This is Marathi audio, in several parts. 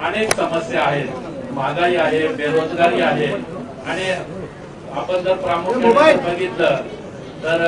अनेक समस्या आहेत, महागाई आहे, बेरोजगारी आहे आणि आपण जर प्रामुख्याने बघितलं तर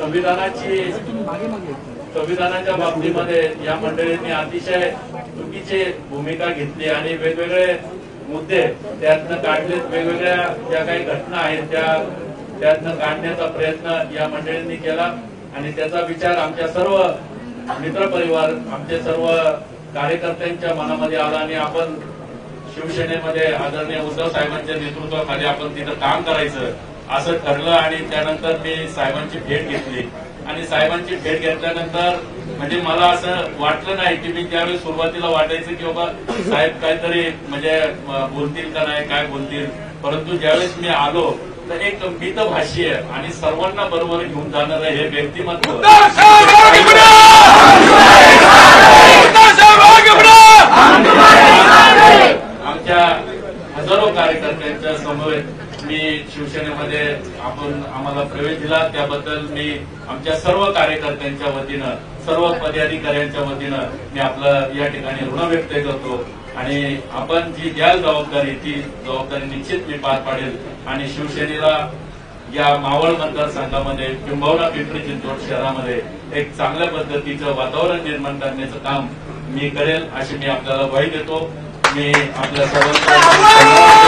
संविधानाच्या बाबतीमध्ये या मंडळींनी अतिशय चुकीची भूमिका घेतली आणि वेगवेगळे मुद्दे त्यातनं काढलेत, वेगवेगळ्या ज्या काही घटना आहेत त्यातनं काढण्याचा प्रयत्न या मंडळींनी केला आणि त्याचा विचार आमच्या सर्व मित्रपरिवार, आमचे सर्व कार्यकर्त्यांच्या मनामध्ये आला आणि आपण शिवसेनेमध्ये आदरणीय उद्धव साहेबांच्या नेतृत्वाखाली आपण तिथं काम करायचं असं ठरलं आणि त्यानंतर मी साहेबांची भेट घेतली आणि साहेबांची भेट घेतल्यानंतर म्हणजे मला असं वाटलं नाही की मी त्यावेळी सुरुवातीला वाटायचं की बाबा साहेब काहीतरी म्हणजे बोलतील का नाही, काय बोलतील, परंतु ज्यावेळेस मी आलो तर एक मितभाषी आणि सर्वांना बरोबर घेऊन जाणारं हे व्यक्तिमत्व आमच्या हजारो कार्यकर्त्यांच्या समवेत मी शिवसेनेमध्ये आम्हाला प्रवेश दिला त्याबद्दल मी आमच्या सर्व कार्यकर्त्यांच्या वतीनं, सर्व पदाधिकाऱ्यांच्या वतीनं मी आपलं या ठिकाणी ऋण व्यक्त करतो आणि आपण जी द्याल जबाबदारी ती जबाबदारी निश्चित मी पार पाडेल आणि शिवसेनेला या मावळ मतदारसंघामध्ये किंबहुना पिंपरी चिंचवड शहरामध्ये एक चांगल्या पद्धतीचं वातावरण निर्माण करण्याचं काम मी करेल अशी मी आपल्याला ग्वाही देतो. मी आपल्या सर्वांना